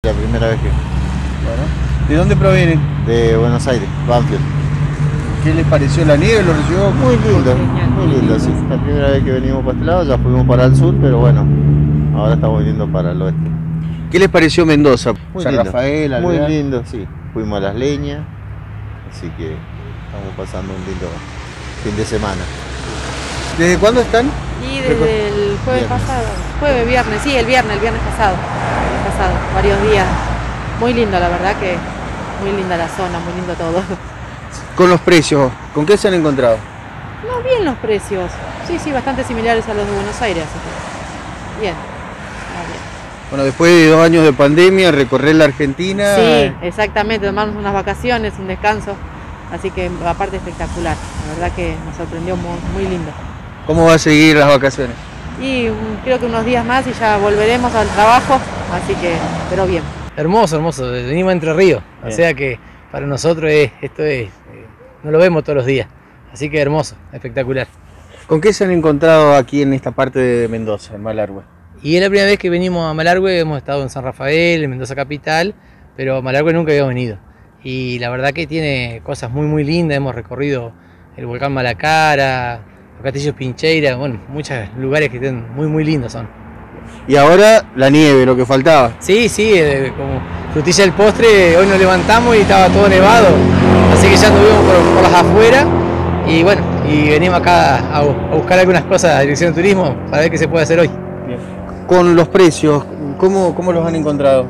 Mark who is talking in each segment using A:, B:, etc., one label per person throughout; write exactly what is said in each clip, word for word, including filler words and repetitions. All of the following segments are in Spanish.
A: La primera vez que...
B: Bueno. ¿De dónde provienen?
A: De Buenos Aires, Banfield.
B: ¿Qué les pareció la nieve? ¿Lo recibió?
A: Muy lindo, muy lindo, sí. La primera vez que venimos para este lado, ya fuimos para el sur, pero bueno, ahora estamos viniendo para el oeste.
B: ¿Qué les pareció Mendoza?
A: Muy
B: San
A: lindo,
B: Rafael,
A: muy
B: Alvear.
A: lindo, sí. Fuimos a las leñas, así que estamos pasando un lindo fin de semana.
B: ¿Desde cuándo están?
C: Y desde el jueves
A: Viernes.
C: pasado, jueves, viernes, sí, el viernes, el viernes pasado, el pasado, varios días. Muy lindo, la verdad que muy linda la zona, muy lindo todo.
B: Con los precios, ¿con qué se han encontrado?
C: No, bien los precios, sí, sí, bastante similares a los de Buenos Aires, así que bien, ah, bien.
B: Bueno, después de dos años de pandemia, recorrer la Argentina.
C: Sí, exactamente, tomarnos unas vacaciones, un descanso, así que aparte espectacular, la verdad que nos sorprendió muy, muy lindo.
B: ¿Cómo va a seguir las vacaciones?
C: Y um, creo que unos días más y ya volveremos al trabajo, así que, pero bien.
D: Hermoso, hermoso, venimos a Entre Ríos, o sea que para nosotros es, esto es, eh, no lo vemos todos los días, así que hermoso, espectacular.
B: ¿Con qué se han encontrado aquí en esta parte de Mendoza, en Malargüe?
D: Y es la primera vez que venimos a Malargüe, hemos estado en San Rafael, en Mendoza capital, pero a Malargüe nunca habíamos venido. Y la verdad que tiene cosas muy muy lindas, hemos recorrido el volcán Malacara, los castillos Pincheira, bueno, muchos lugares que tienen muy muy lindos son.
B: Y ahora la nieve, lo que faltaba.
D: Sí, sí, eh, como frutilla del postre, hoy nos levantamos y estaba todo nevado, así que ya anduvimos por, por las afueras y bueno, y venimos acá a, a buscar algunas cosas a Dirección de Turismo para ver qué se puede hacer hoy.
B: Bien. Con los precios, ¿cómo, cómo los han encontrado?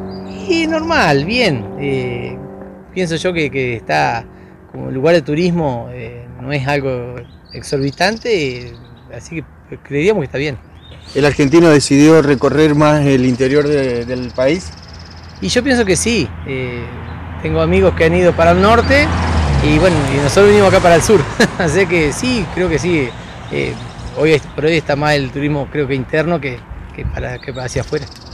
D: Y normal, bien, eh, pienso yo que, que está como lugar de turismo, eh, no es algo exorbitante, eh, así que creeríamos que está bien.
B: ¿El argentino decidió recorrer más el interior de, del país?
D: Y yo pienso que sí, eh, tengo amigos que han ido para el norte y bueno, y nosotros venimos acá para el sur, así que sí, creo que sí, eh, hoy, por hoy está más el turismo creo que interno que, que, para, que hacia afuera.